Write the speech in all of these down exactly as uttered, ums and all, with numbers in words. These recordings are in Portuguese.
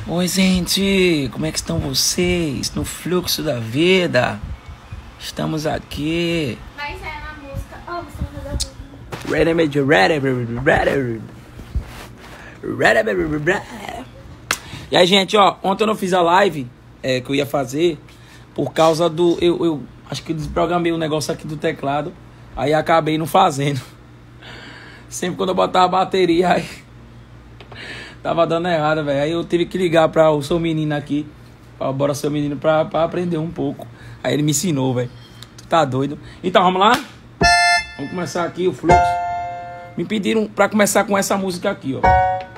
Oi, gente, como é que estão vocês? No fluxo da vida, estamos aqui. Vai sair na música. Oh, você vai fazer a música. Ready, ready, ready, ready, ready. E aí, gente, ó, ontem eu não fiz a live é, que eu ia fazer por causa do... Eu, eu acho que eu desprogramei o negócio aqui do teclado, aí acabei não fazendo. Sempre quando eu botava a bateria, aí tava dando errado, velho. Aí eu tive que ligar pra o seu menino aqui, pra o Bora Seu Menino, pra, pra aprender um pouco. Aí ele me ensinou, velho. Tu tá doido? Então, vamos lá? Vamos começar aqui o fluxo. Me pediram pra começar com essa música aqui, ó.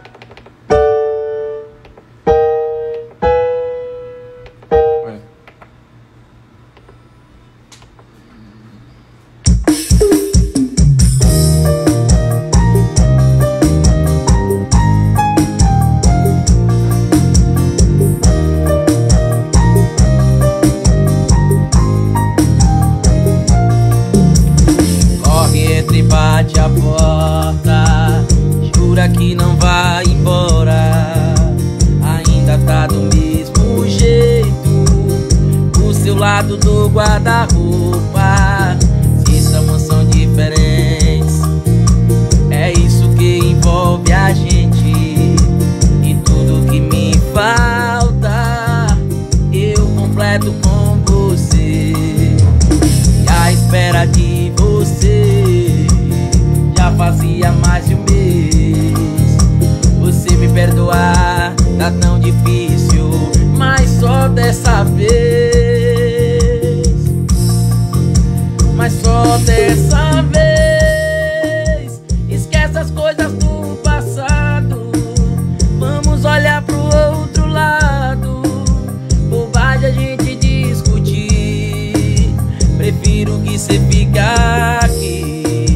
Bate a porta, jura que não vai embora. Ainda tá do mesmo jeito, do seu lado do guarda-roupa. Se são, são diferentes, é isso que envolve a gente. E tudo que me falta, eu completo com você. E a espera de você já fazia mais de um mês. Você me perdoar tá tão difícil, mas só dessa vez. Mas só dessa vez. Esquece as coisas do passado, vamos olhar pro outro lado. Bobagem a gente discutir, prefiro que cê fique aqui.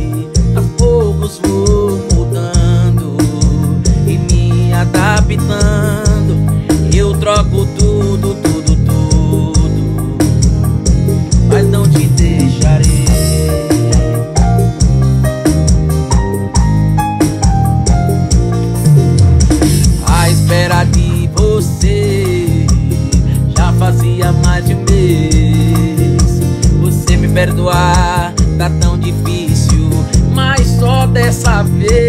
Vou mudando e me adaptando. Eu troco tudo, tudo, tudo, mas não te deixarei. A espera de você já fazia mais de um mês. Você me perdoar tá tão difícil, mas só dessa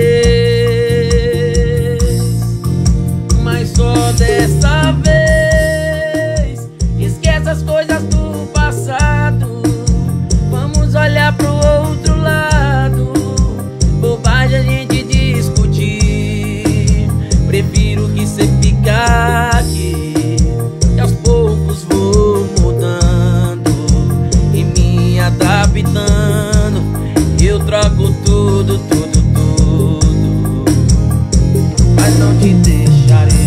vez. Mas só dessa vez. Esquece as coisas do passado, vamos olhar pro outro lado. Bobagem a gente discutir, prefiro que cê fique aqui. E aos poucos vou mudando e me adaptando. Eu troco tudo, tudo, tudo, mas não te deixarei.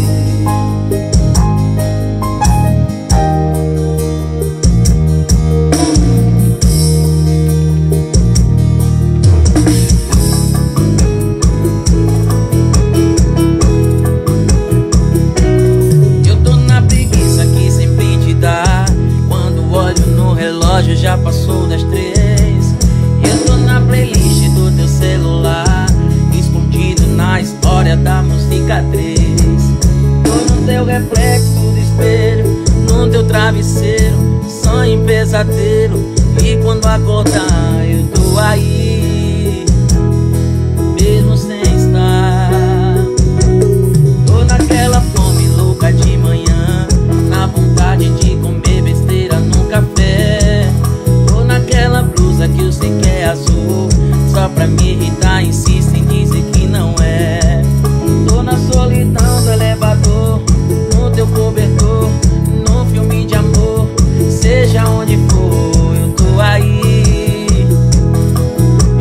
Eu tô na preguiça que sempre te dá. Quando olho no relógio já passou das três. Na playlist do teu celular, escondido na história da música três. Tô no teu reflexo do espelho, no teu travesseiro, sonho em pesadelo. E quando acordar eu tô aí, mesmo sem estar. Tô naquela fome louca de manhã, na vontade de comer besteira no café. Tô naquela blusa que eu sei que é azul, só pra me irritar insiste em dizer que não é. Tô na solidão do elevador, no teu cobertor, no filme de amor. Seja onde for, eu tô aí.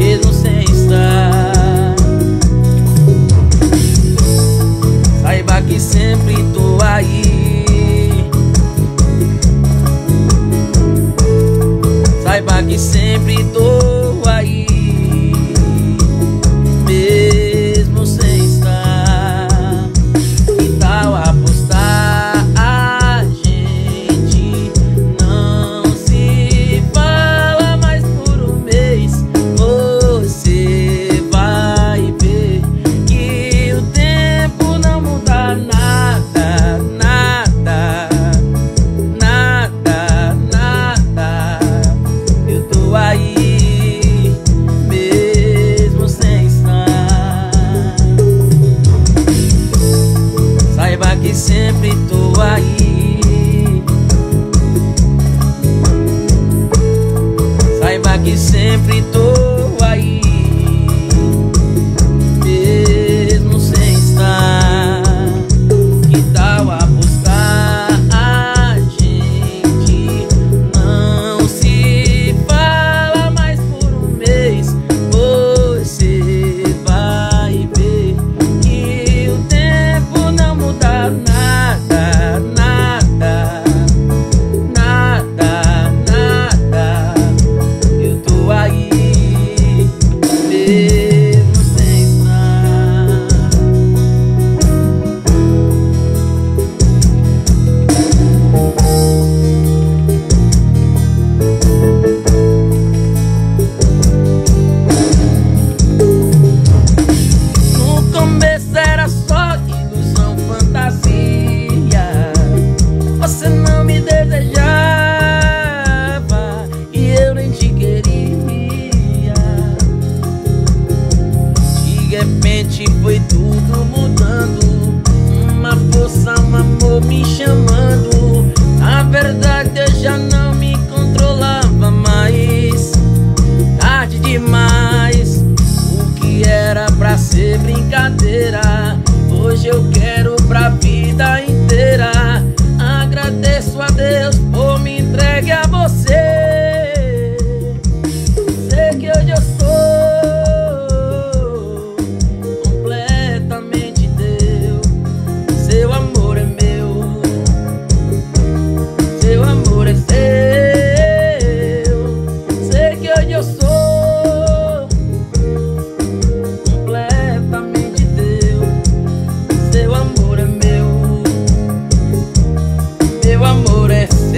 sempre tô aí. Saiba que sempre tô aí, mesmo sem estar. Que tal apostar? A gente não se fala mais por um mês. Você vai ver que o tempo não muda nada, nada, nada, nada. Eu tô aí, mesmo sem estar. No começo era só ilusão, fantasia. Você não me desejava e eu nem te queria. De repente foi tudo mudando, uma força, um amor me chamando. Na verdade eu já não me controlava mais. Tarde demais, o que era pra ser brincadeira, hoje eu quero pra vida inteira. Agradeço a Deus por me entregue a você. Sei que hoje eu sou completamente teu. Seu amor é meu, seu amor é seu. Sei que hoje eu sou completamente teu. Seu amor é meu, meu amor é seu.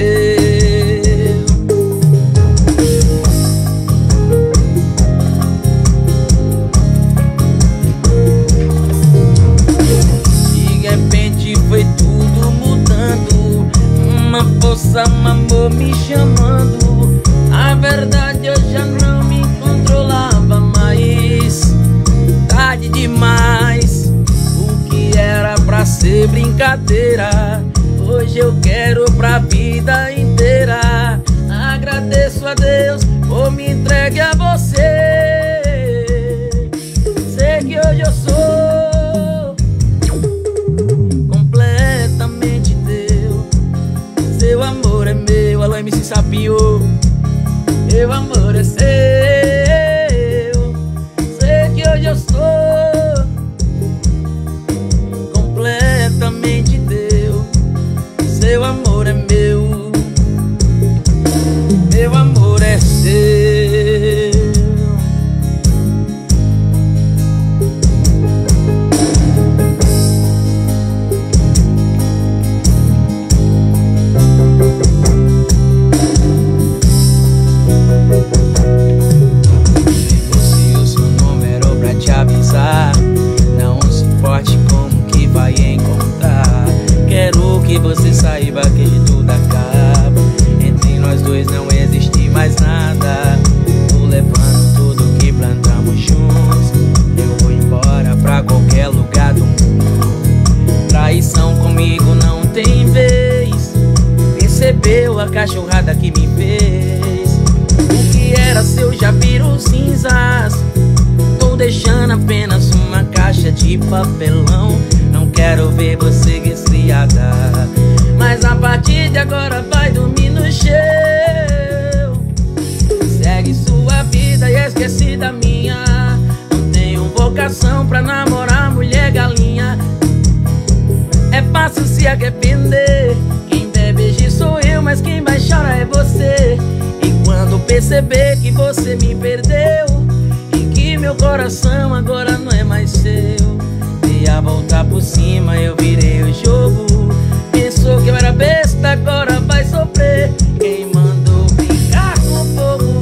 De repente foi tudo mudando, uma força, um amor me chamando. Na verdade eu já não me controlava mais. Tarde demais, o que era pra ser brincadeira, hoje eu quero pra vida inteira. Agradeço a Deus por me entregue a você. Sei que hoje eu sou completamente teu. Seu amor é meu. Alô, M C Sapinho. Meu amor é seu. Sei que hoje eu sou completamente teu. Seu amor é meu, meu amor é seu. Se o seu número pra te avisar, não se importe com o que vai encontrar. Quero que você saiba que tudo acaba. Entre nós dois não existe mais nada. Tô levando tudo que plantamos juntos. Eu vou embora pra qualquer lugar do mundo. Traição comigo não tem vez. Percebeu a cachorrada que me fez? O que era seu já virou cinzas. Tô deixando apenas uma caixa de papelão. Não quero ver você resfriada, mas a partir de agora vai dormir no chão. Segue sua vida e esquece da minha. Não tenho vocação pra namorar mulher galinha. É fácil se arrepender. Quem deve beijar sou eu, mas quem vai chorar é você. E quando perceber que você me perdeu e que meu coração agora não é mais seu, ia voltar por cima, eu virei o jogo. Pensou que eu era besta, agora vai sofrer. Quem mandou brincar com fogo?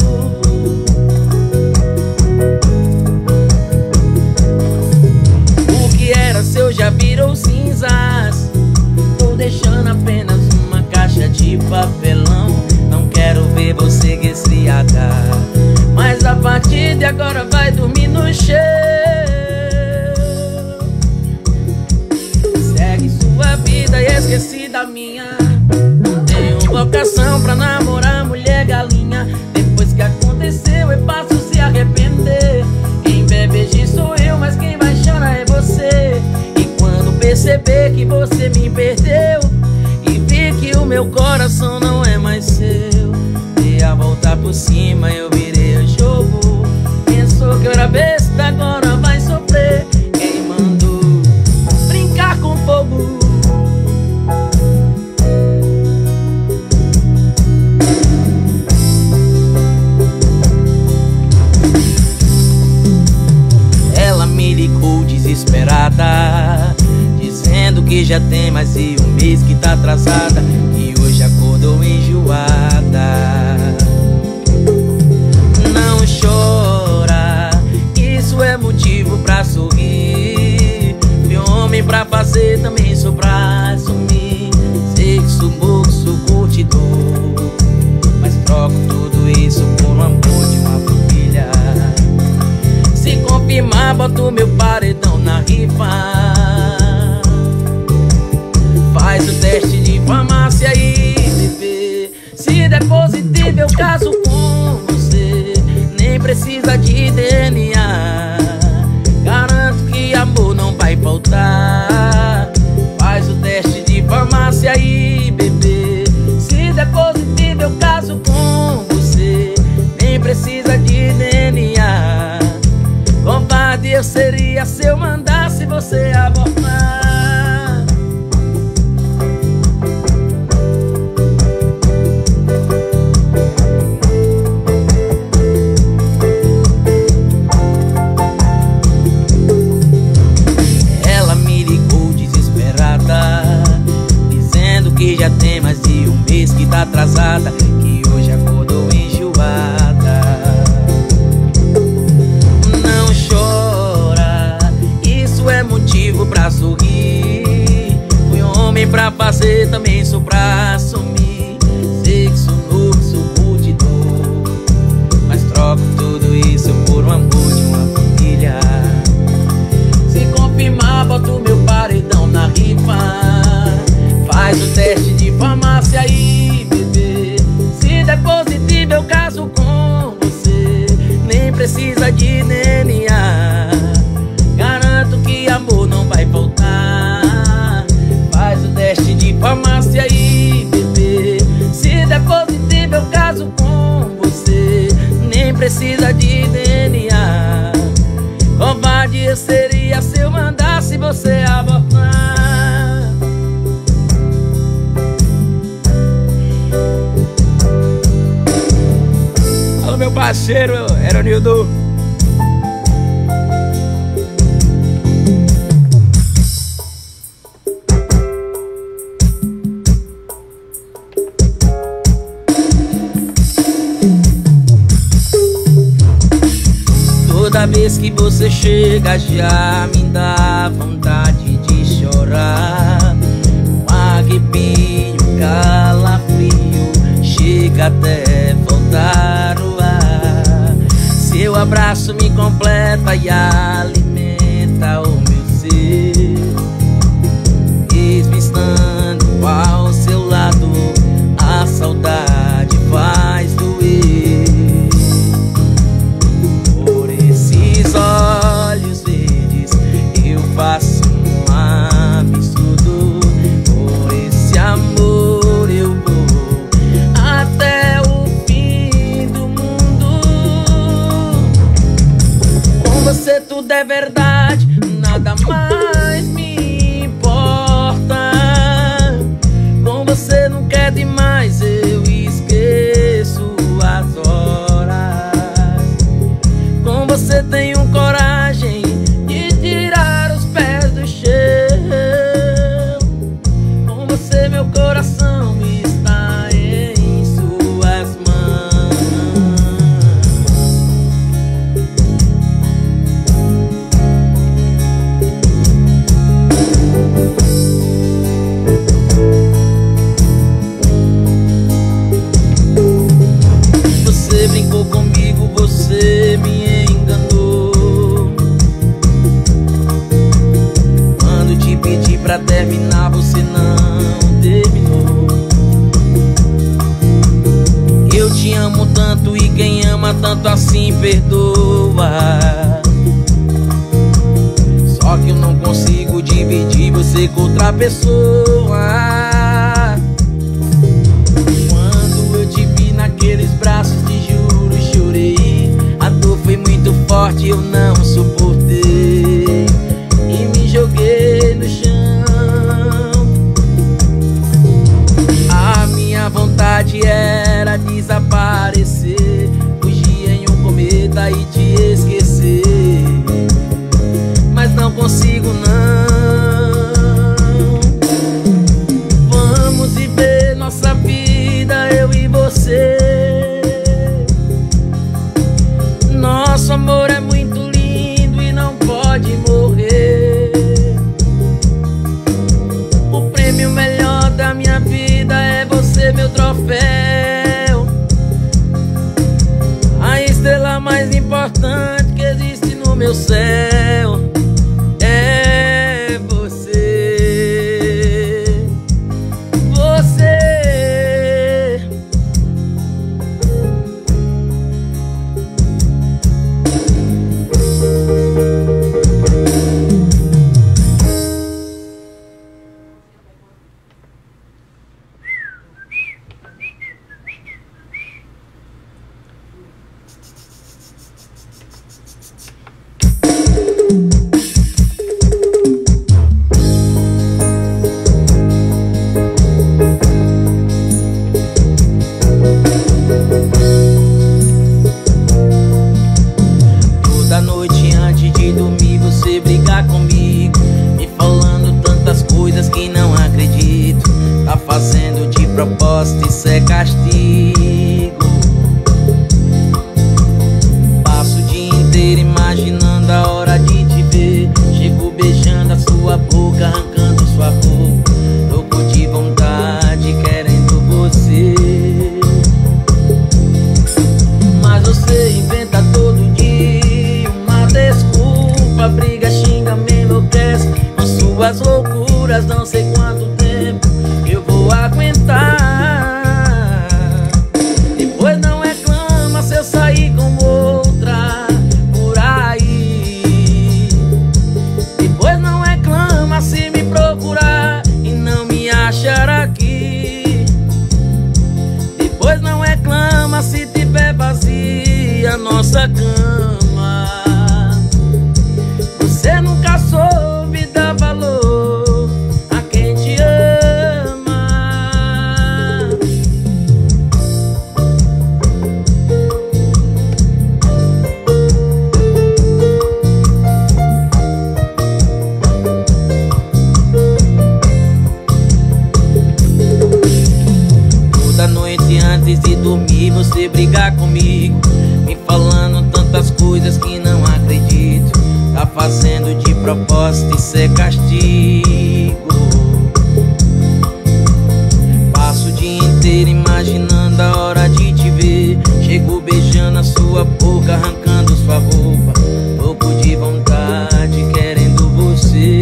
O que era seu já virou cinzas. Tô deixando apenas uma caixa de papelão. Não quero ver você resfriada, mas a partir de agora vai dormir no chão. Segue sua vida vida minha. Não tenho vocação pra namorar mulher galinha. Depois que aconteceu é fácil se arrepender. Quem bebe hoje sou eu, mas quem vai chorar é você. E quando perceber que você me perdeu e vi que o meu coração não é mais seu, dei a volta por cima, eu virei o jogo. Pensou que eu era besta, agora vai sofrer. Quem mandou brincar com fogo? Ela me ligou desesperada, dizendo que já tem mais de um mês que tá atrasada, que hoje acordou enjoada. Não chora, isso é motivo pra sorrir. Fui homem pra fazer, também sou pra assumir. Sei que sou moço, curtidor, mas troco tudo isso por um amor de uma família. Se confirmar, boto meu paredão na rifa. Faz o teste de farmácia e bebê. Se der positivo eu caso com você. Nem precisa de D N A. Garanto que amor não vai faltar. Faz o teste de farmácia e bebê. Se der positivo eu caso com você. Nem precisa de D N A. Covarde eu seria se eu mandasse você abortar. Que já tem mais de um mês que tá atrasada, que hoje acordou enjoada. Não chora, isso é motivo pra sorrir. Fui homem pra fazer, também sou pra assumir. Sei que sou novo, sou curtidor, mas troco tudo isso por um amor de uma família. Se confirmar, boto meu paredão na rifa. Faz o teste de farmácia e bebê. Se der positivo eu caso com você. Nem precisa de D N A. Garanto que amor não vai faltar. Faz o teste de farmácia e bebê. Se der positivo eu caso com você. Nem precisa de D N A. Covarde eu seria se eu mandasse você abortar. Meu parceiro Eronildo. Toda vez que você chega já me dá vontade de chorar. Um arrepio, calafrio, chega até faltar o ar. Seu abraço me completa e alimenta o meu ser. Mesmo estando ao seu lado, a saudade faz doer. Por esses olhos verdes eu faço um absurdo. Por esse amor eu vou até o fim do mundo. Com você tudo é verdade, nada mais me importa. Com você não quer demais, eu esqueço as horas. Com você tenho coragem de tirar os pés do chão. Com você meu coração está em suas mãos. Você brincou comigo, você me enganou. Quando te pedi pra terminar, você não deixou. ama tanto assim, perdoa. Só que eu não consigo dividir você com outra pessoa. Quando eu te vi naqueles braços, te juro, chorei. A dor foi muito forte, eu não suportei e me joguei no chão. A minha vontade era desaparecer, fugir em um cometa e te esquecer, mas não consigo não. Vamos viver nossa vida, eu e você. Nosso amor é muito lindo e não pode morrer. O prêmio melhor da minha vida é você, meu troféu. A estrela mais importante que existe no meu céu é você. Você. Toda noite antes de dormir você briga comigo, me falando tantas coisas que não acredito. Tá fazendo de propósito, isso é castigo. Passo o dia inteiro imaginando a hora de te ver. Chego beijando a sua boca, arrancando sua roupa, louco de vontade, querendo você. Mas você inventa todo dia uma desculpa, briga, xinga, me enlouquece com suas loucuras. Não sei quanto tempo eu vou aguentar. Depois não reclama se eu sair com outra por aí. Depois não reclama se me procurar e não me achar aqui. Depois não reclama se tiver vazia a nossa cama. Você nunca soube dar valor a quem te ama. Toda noite antes de dormir você briga comigo, me falando tantas coisas que não acredito. Tá fazendo de propósito, isso é castigo. Passo o dia inteiro imaginando a hora de te ver. Chego beijando a sua boca, arrancando sua roupa, louco de vontade, querendo você.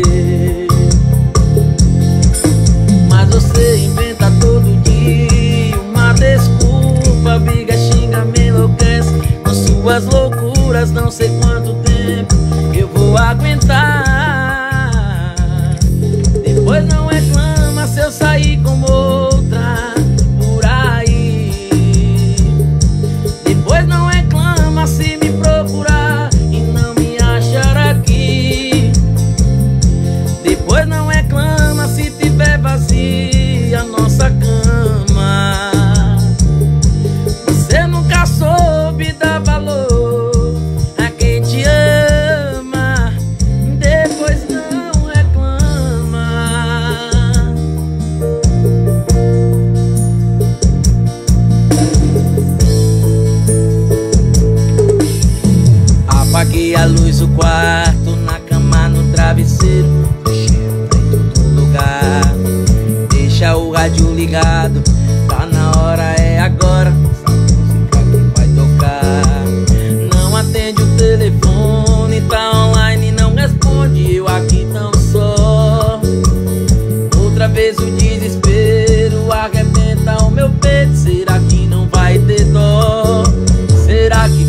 Mas você inventa todo dia uma desculpa, briga, xinga, me enlouquece com suas loucuras. Não sei quanto tempo eu vou aguentar. Depois não reclama se eu sair com outra por aí. Depois não reclama se me procurar e não me achar aqui. Depois não reclama se tiver vazia a nossa cama. Você nunca soube dar valor a quem te ama. Depois não reclama. Apaguei a luz do quarto, na cama, no travesseiro, cheiro tá em todo lugar. Deixa o rádio ligado, tá na hora, é agora. Essa música que vai tocar. Não atende o telefone, tá online, não responde. Eu aqui tão só. Outra vez o desespero arrebenta o meu peito. Será que não vai ter dó? Será que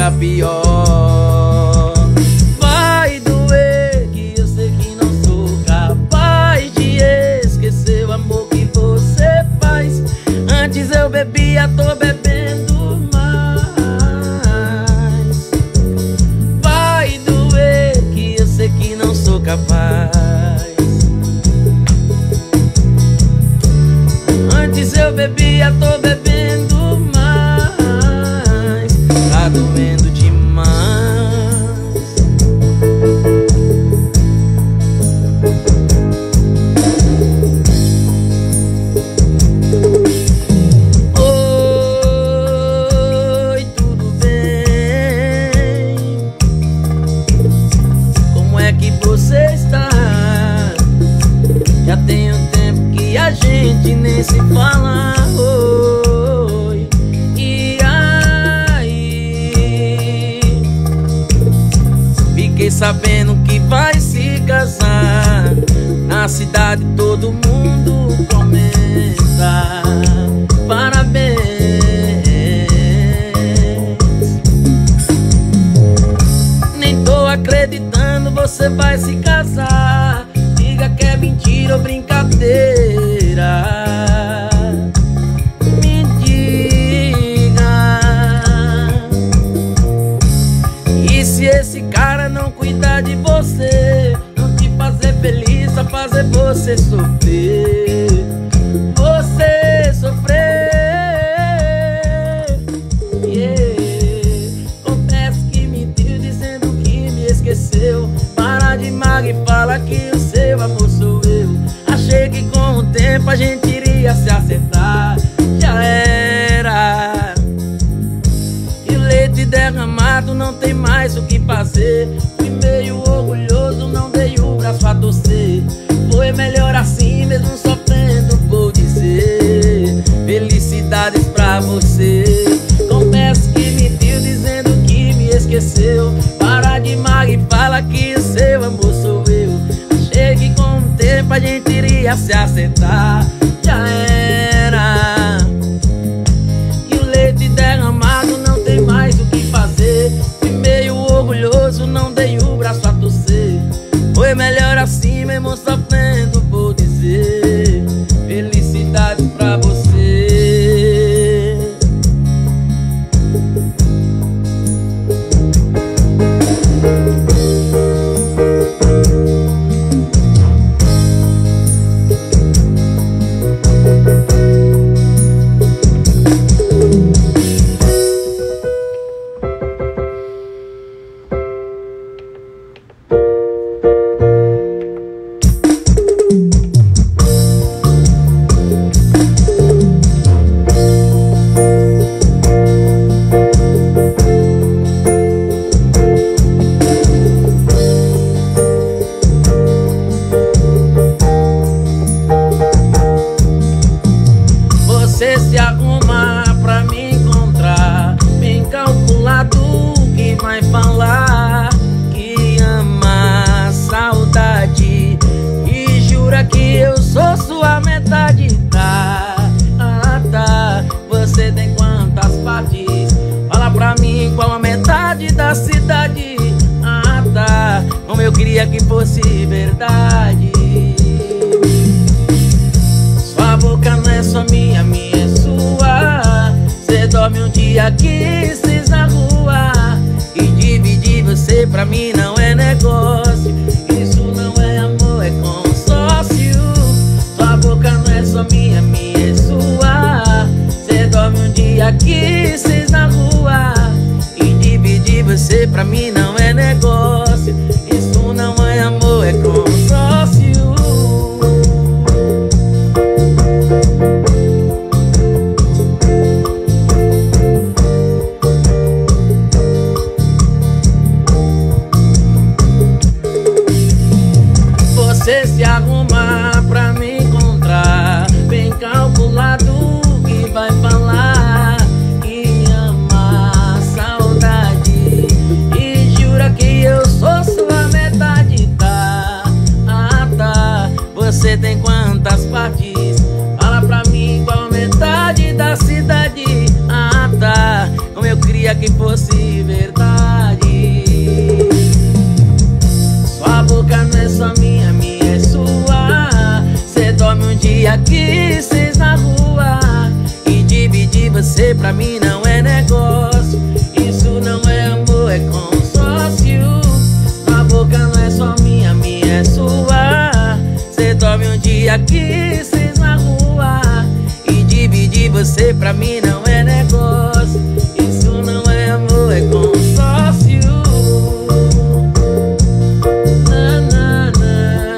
fica pior. Vai doer que eu sei que não sou capaz de esquecer o amor que você faz. Antes eu bebia, tô bebendo mais. Vai doer que eu sei que não sou capaz. Antes eu bebia, tô bebendo mais. Tá doendo demais. Oi, tudo bem? Como é que você está? Já tem um tempo que a gente nem se fala. Oi, e aí? Fiquei sabendo que vai se casar. Na cidade todo mundo comenta. Parabéns. Nem tô acreditando, você vai se casar. Diga que é mentira ou brincadeira. Me diga. E se esse cara não cuidar de você, não te fazer feliz, só fazer você sofrer, você sofrer. Yeah. Confesso que mentiu dizendo que me esqueceu. Para de mago e fala que o seu amor sou eu. Achei que com o tempo a gente iria se acertar. Já era. E leite derramado, não tem mais o que fazer. Fui meio orgulhoso, não dei o braço a torcer. Foi melhor assim, mesmo sofrendo, vou dizer felicidades pra você. Confesso que mentiu dizendo que me esqueceu. Para de mago e fala que o seu amor sou eu. Achei que com o tempo a gente iria se acertar. Já era. E o leite derramado, não tem mais o que fazer. Fui meio orgulhoso, não dei o braço a torcer. Foi melhor assim, mesmo sofrendo, vou dizer felicidades pra você. Você se arruma pra me encontrar, bem calculado que vai falar que ama a saudade e jura que eu sou sua metade. Tá, ah tá, você tem quantas partes? Fala pra mim qual a metade da cidade. Ah tá, como eu queria que fosse verdade. Sua boca não é só minha, minha é sua. Cê dorme um dia aqui, seis na rua. E dividir você pra mim não é negócio. Isso não é amor, é consórcio. Sua boca não é só minha, minha é sua. Cê dorme um dia aqui, seis na rua. E dividir você pra mim não é negócio. Isso não é amor, é consórcio. Você se arruma pra me encontrar, bem calculado que vai falar que ama a saudade e jura que eu sou sua metade. Tá, ah tá, você tem quantas partes? Fala pra mim qual a metade da cidade. Ah tá, como eu queria que fosse verdade. boca não é só minha, minha é sua. Cê dorme um dia aqui, seis na rua. E dividir você pra mim não é negócio. Isso não é amor, é consórcio. A boca não é só minha, minha é sua. Cê dorme um dia aqui, seis na rua. E dividir você pra mim não é negócio. Isso não é amor, é consórcio. Na, na, na.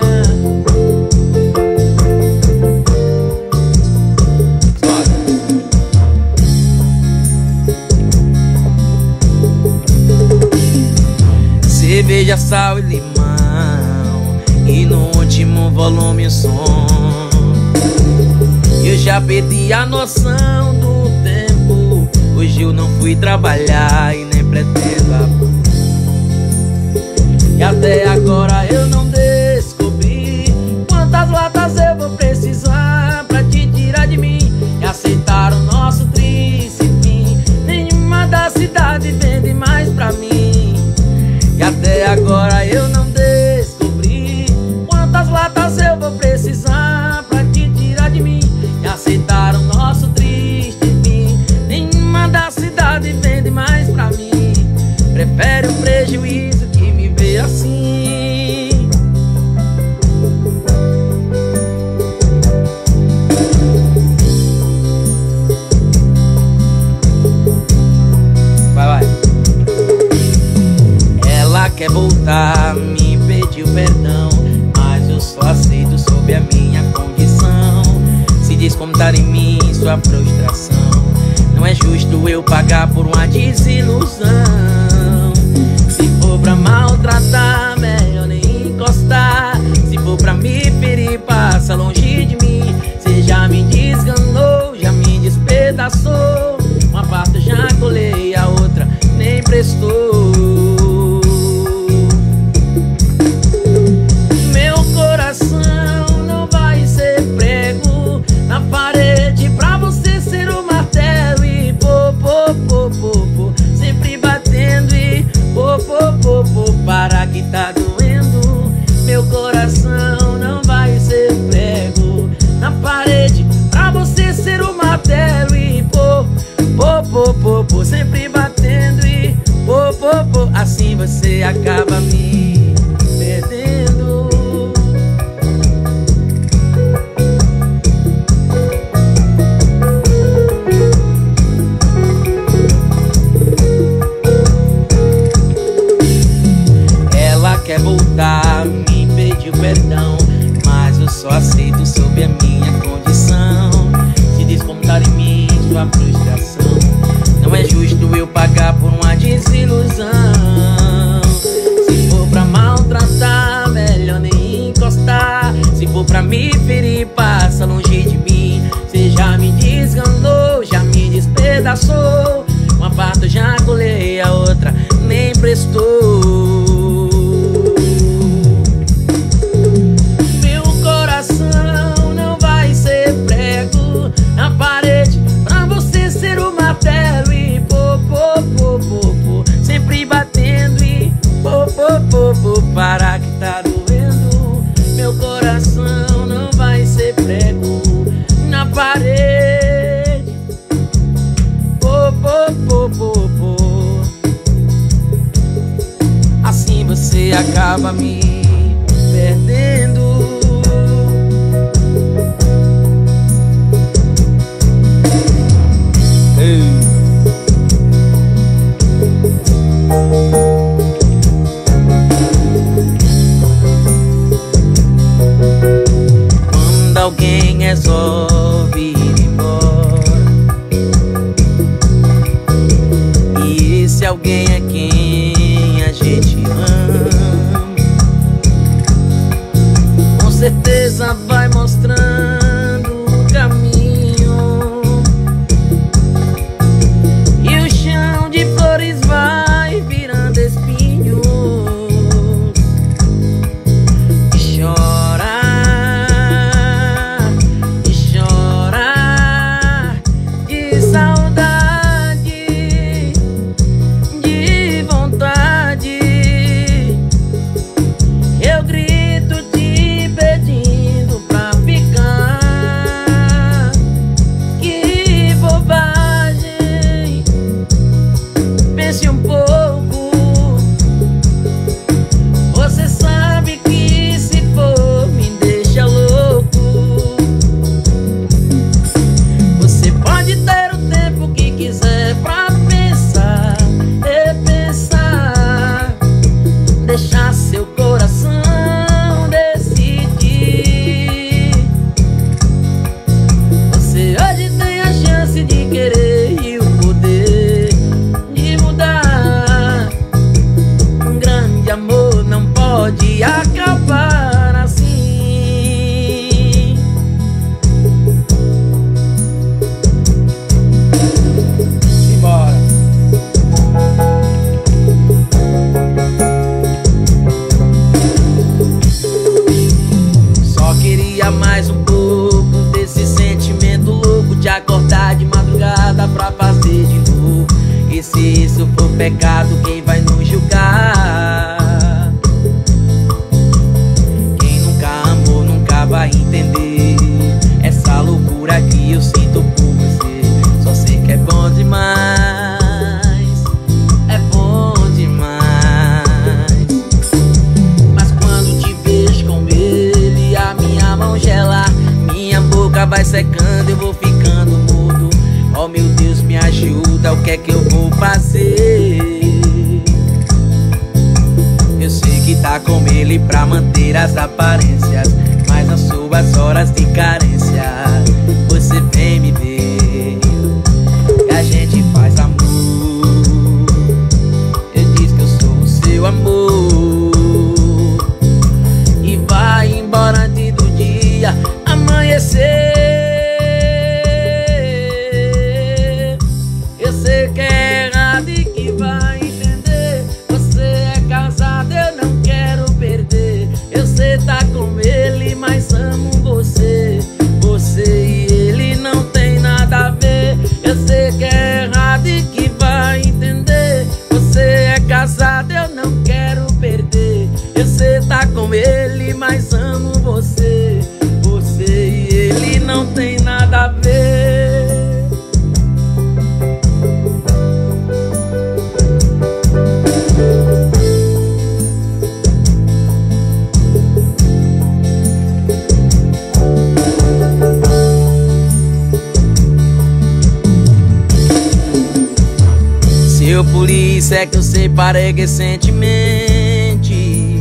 Cerveja, sal e limão, e no último volume o som. Eu já perdi a noção do tempo. Hoje eu não fui trabalhar e nem pretendo abrir. E até agora eu não descobri quantas latas eu vou precisar pra te tirar de mim e aceitar o nosso triste fim. Nenhuma da cidade vende mais pra mim. E até agora eu não descobri quantas latas eu vou precisar pra te tirar de mim e aceitar o nosso triste fim. Nenhuma da cidade vende mais pra mim. Prefere o prejuízo que me vê assim. Vai, vai. Ela quer voltar, me pediu perdão, mas eu só aceito sob a minha condição. Se descontar em mim sua frustração, não é justo eu pagar por uma desilusão. Se for pra maltratar, melhor nem encostar. Se for pra me ferir, passa longe de mim. Cê já me desganou, já me despedaçou. Uma parte já colei, a outra nem prestou. Meu coração não vai ser prego na parede pra você ser o martelo e pô, pô, pô, pô, pô, sempre batendo e pô, pô, pô, pô, para que tá doendo. Meu coração não vai ser prego na parede pra você ser o martelo e pô, pô, pô, pô, pô, sempre batendo e pô, pô, pô, assim você acaba me perdendo. Quer voltar, me pediu perdão, mas eu só aceito sob a minha condição. Se descontar em mim sua frustração, não é justo eu pagar por uma desilusão. Se for pra maltratar, melhor nem encostar. Se for pra me ferir, passa longe de mim. Cê já me desganou, já me despedaçou. Uma parte eu já colei, a outra nem prestou. Não vai ser prego na parede pra você ser o martelo e pô, pô, pô, pô, pô, sempre batendo e pô, pô, pô, pô, para que tá doendo. Meu coração não vai ser prego na parede, pô, pô, pô, pô, pô, assim você acaba me perdendo. Quando alguém resolve ir embora, e esse alguém é quem a gente ama, com certeza vai mostrando o caminho, e o chão de flores vai virando espinhos. E chora, e chora de saudade, de vontade. Eu grito entender essa loucura que eu sinto por você. Só sei que é bom demais, é bom demais. Mas quando te vejo com ele, a minha mão gela, minha boca vai secando, eu vou ficando mudo. Oh meu Deus, me ajuda, o que é que eu vou fazer? Eu sei que tá com ele pra manter as aparências, mas nas suas horas de carência você vem me ver e a gente faz amor. Eu disse que eu sou o seu amor e vai embora antes do dia amanhecer. Eu sei que é errado e que vai entender. Você é casado, eu não quero perder. Eu sei tá com ele, mas amo você. Você e ele não tem nada a ver. Eu sei que é errado e que vai entender. Você é casado, eu não quero perder. Eu sei tá com ele, mas amo você. Você e ele não tem nada a ver. Seu polícia é que eu separei recentemente.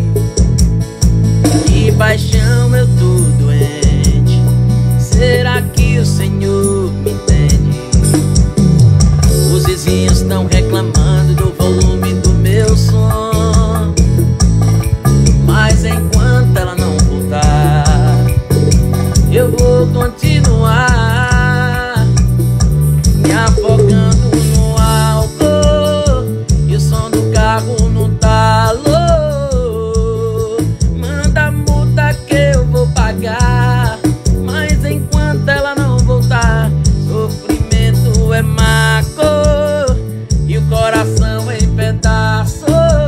De paixão eu tô doente. Será que o Senhor me entende? Os vizinhos estão reclamando do volume do meu som, mas enquanto ela não voltar, eu vou continuar me afogando no álcool e o som do carro no talo. Manda a multa que eu vou pagar, mas enquanto ela não voltar, sofrimento é maco e o coração em pedaços.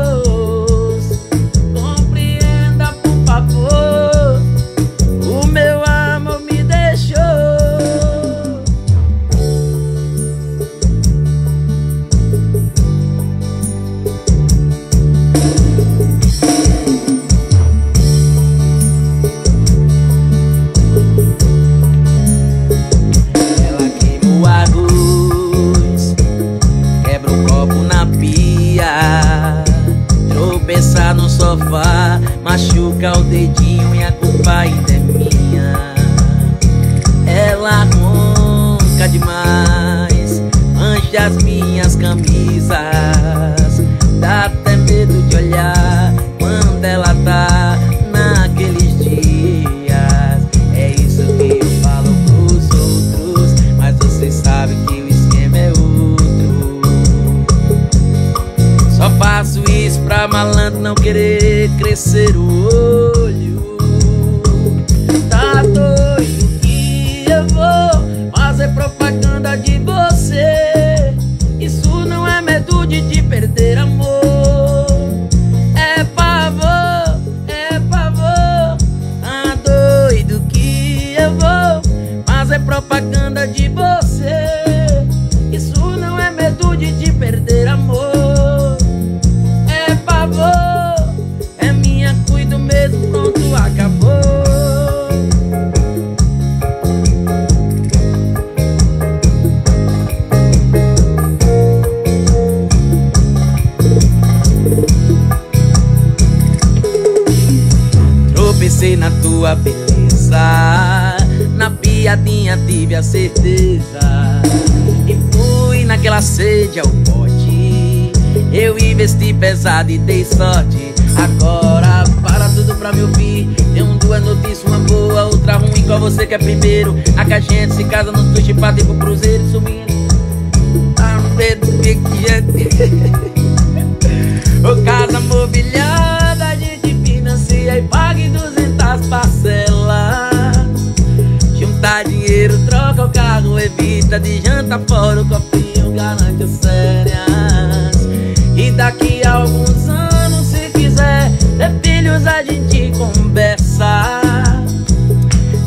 Compreenda, por favor, o meu amor me deixou. Ela queima o arroz, quebra o copo na pia, tropeça no sofá, machuca o dedinho e a culpa ainda é minha. Ela ronca demais, mancha as minhas camisas, dá até medo de olhar quando ela tá naqueles dias. É isso que eu falo pros outros, mas você sabe que o esquema é outro. Só faço isso pra malandro não querer crescer o olho. Tá doido que eu vou fazer propaganda de você? Isso não é medo de te perder, amor. É pavor, é pavor. Tá doido que eu vou fazer propaganda de você? Isso não é medo de te perder, amor. É pavor, é minha, cuido mesmo, pronto, acabou. Tropecei na tua beleza, na piadinha tive a certeza, e fui naquela sede ao pote. Eu investi pesado e dei sorte. Agora para tudo pra me ouvir. Tem um, duas notícias, uma boa, outra ruim. Qual você quer primeiro? A que a gente se casa no twist pra ir pro cruzeiro sumindo. Tá no dedo que que é. Ô casa mobiliada, a gente financia e paga em duzentas parcelas. Juntar dinheiro, troca o carro, evita de jantar fora. O copinho garante as férias. E daqui a alguns anos, se quiser ter filhos, a gente conversa.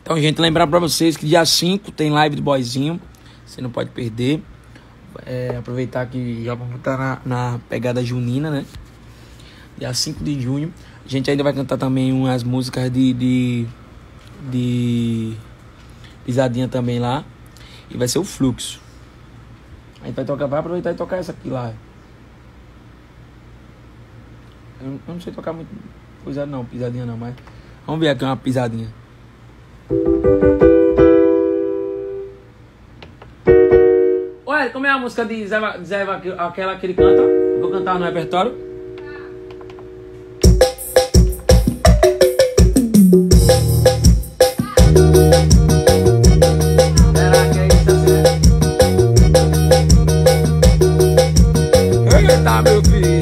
Então, gente, lembrar pra vocês que dia cinco tem live do Boyzinho. Você não pode perder. É, aproveitar que já vamos estar na, na pegada junina, né? Dia cinco de junho. A gente ainda vai cantar também umas músicas de, de, de pisadinha também lá. E vai ser o Fluxo. A gente vai tocar, vai aproveitar e tocar essa aqui lá. Eu, eu não sei tocar muito coisa não, pisadinha não, mas vamos ver aqui uma pisadinha. Ué, como é a música de Zé, Zé aquela que ele canta? Vou cantar no repertório. Será que é isso assim? Eita, meu filho.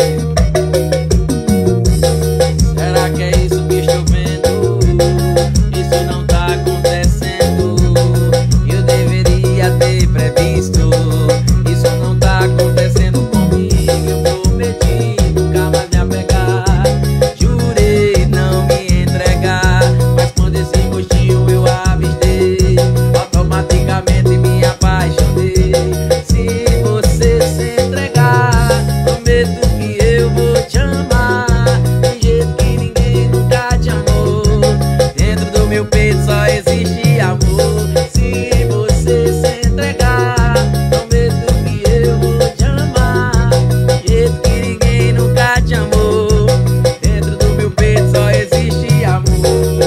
Será que é isso que estou vendo? Isso não tá acontecendo. Eu deveria ter previsto. Isso não tá acontecendo comigo. Eu prometi nunca mais me apegar. Jurei não me entregar. Mas quando esse gostinho eu avistei, automaticamente me apaixonei. Se você se entregar, prometo que eu vou te amar do jeito que ninguém nunca te amou. Dentro do meu peito só existe amor. Se você se entregar, prometo que eu vou te amar do jeito que ninguém nunca te amou. Dentro do meu peito só existe amor.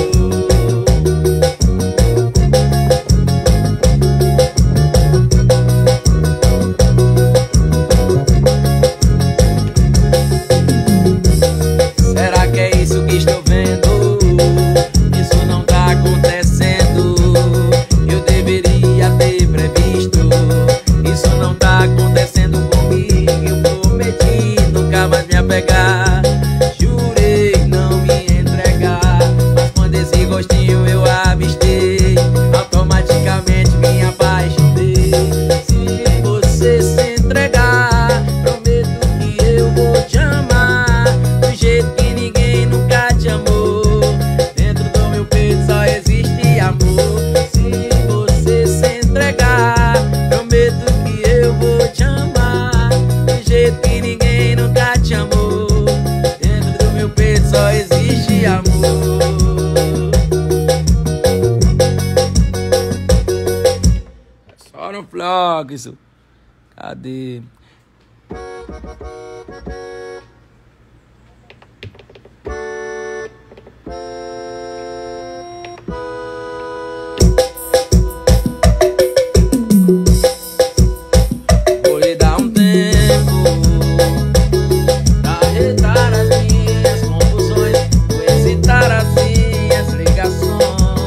Será que é isso que estou vendo? Isso não tá acontecendo. Eu deveria ter previsto. Isso não tá acontecendo comigo. Eu prometi nunca mais me apegar. Jurei não me entregar. Mas quando esse gostinho eu avistei, automaticamente me apaixonei. Se você se entregar, prometo que eu vou te amar do jeito que ninguém nunca te amou. Dentro do meu peito só existe amor. Se você se entregar, prometo que eu vou te amar do jeito que ninguém nunca te amou. Dentro do meu peito só existe amor. Só no vlog isso. Cadê? Vou lhe dar um tempo pra ajeitar as minhas confusões. Vou excitar as minhas ligações.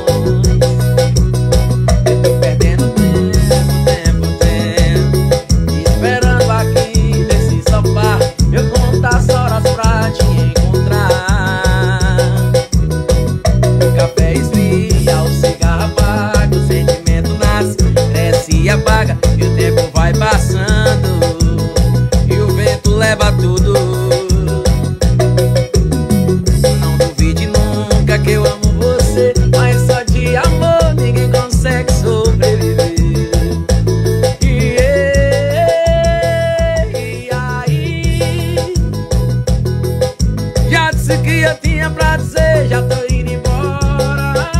Eu tô perdendo tempo, tempo, tempo, esperando aqui nesse sofá. Eu conto as horas pra te encontrar. O café esfria, o cigarro apaga, o sentimento nasce, cresce e apaga. E o tempo vai passando e o vento leva tudo. Não duvide nunca que eu amo você, mas só de amor ninguém consegue sobreviver. E, e aí, já disse que eu tinha pra dizer, já tô indo embora.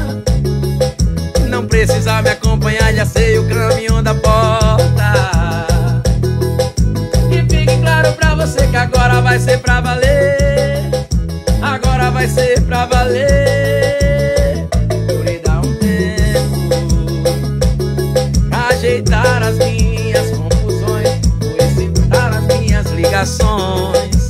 Não precisa me acompanhar, já sei o caminho da porta. E fique claro pra você que agora vai ser pra valer. Agora vai ser pra valer. Vou lhe dar um tempo pra ajeitar as minhas confusões. Vou excitar as minhas ligações.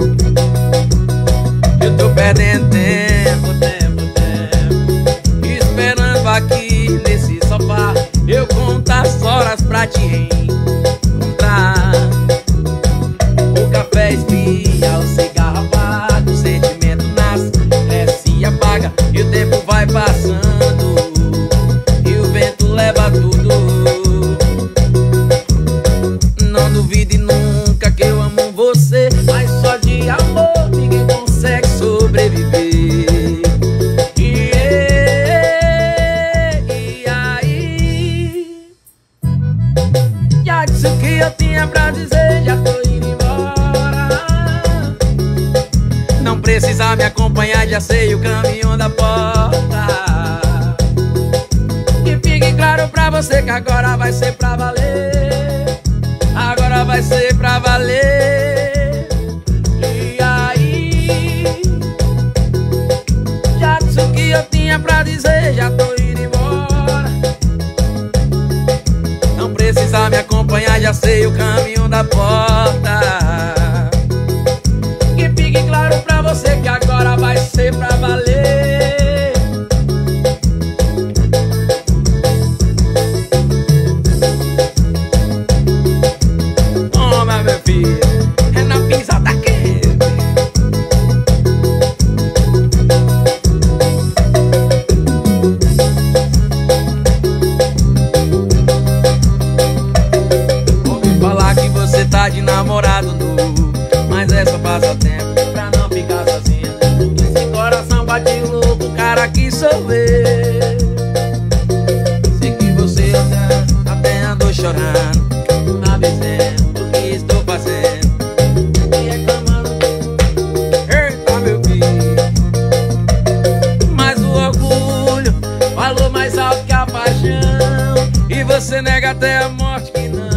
Eu tô perdendo tempo, tempo, tempo, esperando aqui nesse sofá. Eu conto as horas pra te encontrar. O café esfria, o cigarro apaga, o sentimento nasce, cresce e apaga. E o tempo vai passando e o vento leva tudo. Não duvide nunca que eu amo você, mas só de amor ninguém consegue sobreviver. E acompanhar, já sei o caminho da porta. Que fique claro pra você que agora vai ser pra valer. Agora vai ser pra valer. E aí, já disse o que eu tinha pra dizer, já tô indo embora. Não precisa me acompanhar, já sei o caminho da porta. Que fique claro pra você que agora vai ser pra valer. Toma, meu filho, é na pisada quente. Ouvi falar que você tá de namorado novo, mas é só passatempo pra não ficar sozinha. Esse coração bate louco, cara, que sou eu. Sei que você até, até andou chorando, tá dizendo o que estou fazendo e reclamando. Eita, meu filho, mas o orgulho falou mais alto que a paixão, e você nega até a morte que não.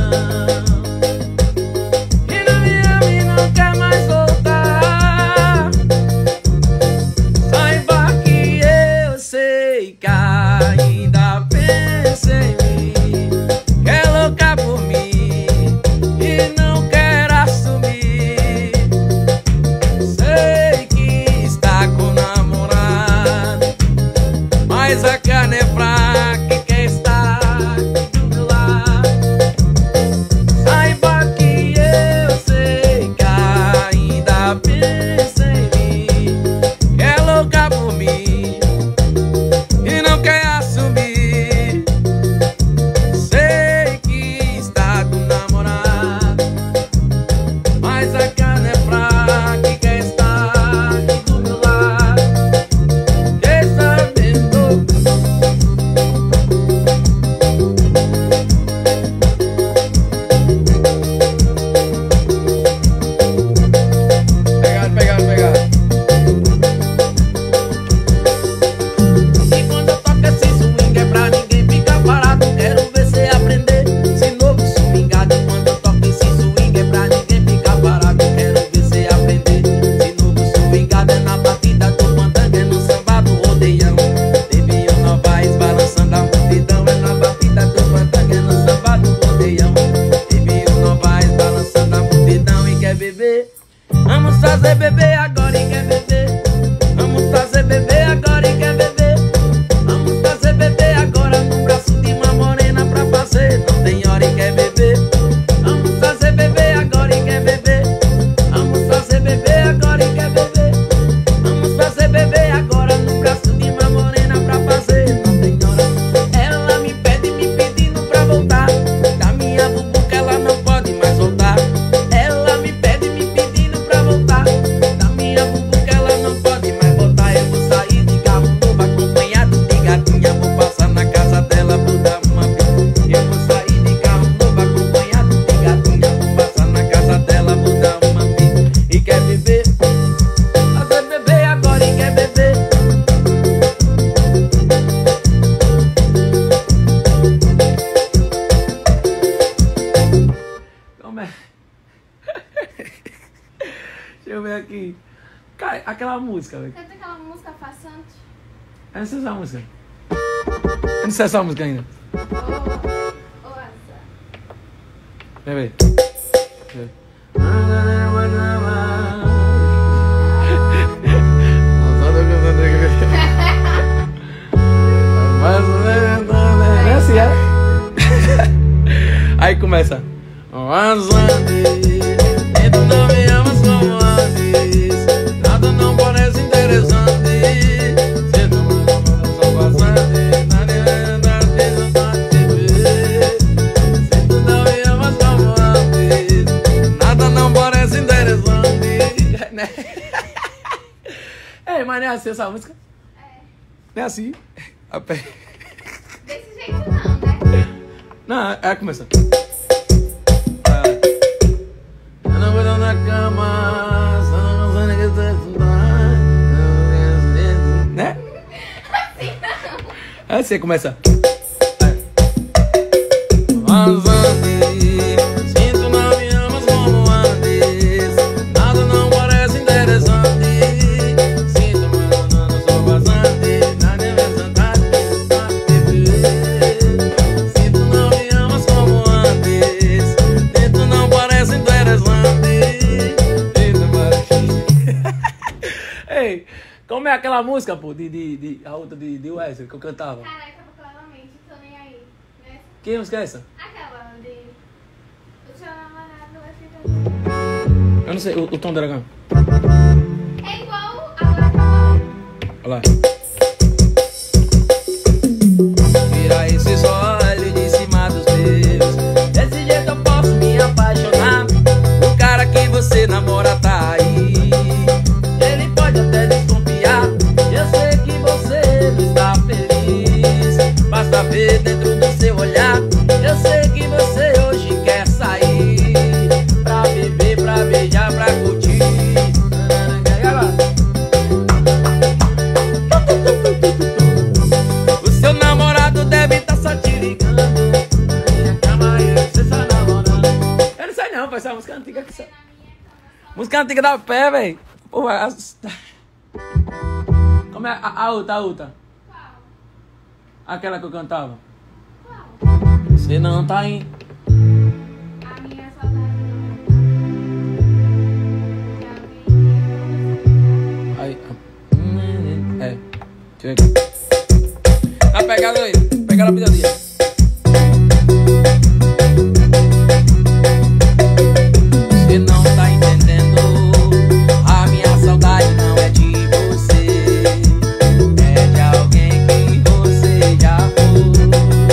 Vamos fazer bebê agora e quer beber. Vamos fazer bebê agora e quer beber. Vamos fazer bebê agora no braço de uma morena pra fazer. Não tem hora e quer beber. Vamos fazer bebê agora e quer beber. Vamos fazer bebê agora e quer beber. Vamos fazer bebê agora no braço de uma morena pra fazer. Não tem hora. Ela me pede, me pedindo pra voltar. Da minha bubuca ela não pode mais voltar. Ela me pede, me pedindo pra voltar. Da minha bubuca ela não pode mais voltar. Eu vou sair de carro novo acompanhado de gatinha. Vou passar na casa dela, vou dar uma vida. Eu vou sair de carro novo acompanhado de gatinha. Vou passar na casa dela, vou dar uma vida. E quer beber? Fazer beber agora e quer beber. Como é? Deixa eu ver aqui. Cara, aquela música, velho. Canta aquela música façante. Eu não sei essa música. Eu não sei essa música ainda. Ô, ô, essa. Quer ver? Quer ver? É assim, é? Aí começa. E tu não me amas como antes. Nada não parece interessante. Se tu não me amas só bastante. Nada vai andar de te ver. Se tu não me amas como antes. Nada não parece interessante. Né? Ei, mas não é assim essa música? É. Não é assim? A pé. Desse jeito não, né? Não, é começa. Eu não vou dar na cama, só não consegue que você estudar. assim não. Aí você começa. Vazante, sinto não me amas como antes. Nada não parece interessante. Sinto, mas não, não sou vazante. Nada é verdade, sinto não me amas como antes. Sinto não parece interessante. Ei, como é aquela música, pô, de, de, de a outra de, de Wesley que eu cantava? Caraca, claramente, tô nem aí. Né? Que música é essa? Aquela de. O seu namorado vai ficar. Eu não sei, o, o Tom Dragão. É igual a Guarda. Olha lá. Vira esses olhos de cima dos meus. Desse jeito eu posso me apaixonar. O cara que você namora tá aí. Ele pode até desconfiar. Eu sei que você não está feliz. Basta ver dentro do seu olhar. Eu sei que você hoje quer sair pra beber, pra beijar, pra curtir. O seu namorado deve estar só te ligando. Calma aí, você só namorando. Eu não sei não, pai, essa música antiga que só. Música antiga da pé, velho. Porra, as... Como é a, a outra, a outra? Qual? Aquela que eu cantava. Qual? Você não tá em. A minha saudade não. Aí. É. Deixa eu ver aqui. Tá pegada aí. Pegada a pisadinha. Você não tá entendendo. A minha saudade não é de você. É de alguém que você já foi.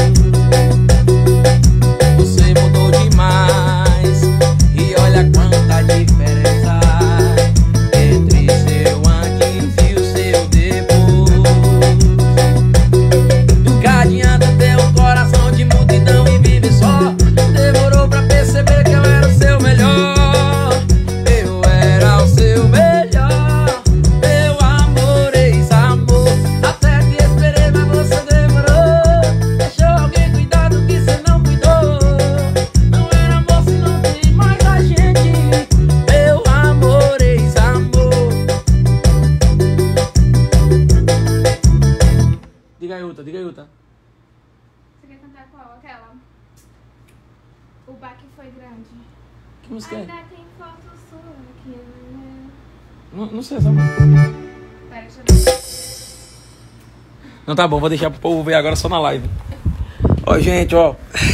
Você mudou demais. E olha quanta diferença entre seu antes e o seu depois. Do que adianta ter um coração de multidão e viver só. Demorou pra perceber que eu era o seu melhor. Eu era o seu melhor. Meu amor, ex-amor. Até que esperei, mas você demorou. Deixou alguém cuidar do que você não cuidou. Não era amor se não tem mais a gente. Meu amor, ex-amor. Diga aí, Uta, diga aí, Uta. Você quer cantar qual? Aquela? O baque foi grande. Que música é? Ainda tem foto sua aqui, né? Não, não sei essa música. Pera, deixa eu ver. Não, tá bom, vou deixar pro povo ver agora só na live. Ó, gente, ó.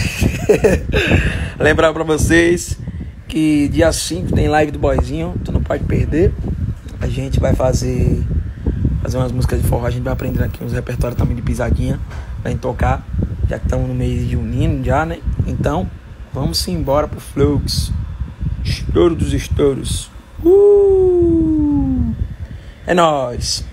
Lembrar pra vocês que dia cinco tem live do Boyzinho. Tu não pode perder. A gente vai fazer Fazer umas músicas de forró. A gente vai aprender aqui uns repertórios também de pisadinha pra gente tocar. Já que estamos no mês junino já, né? Então, vamos embora pro Flux. Estouro dos estouros. Uh! É nóis.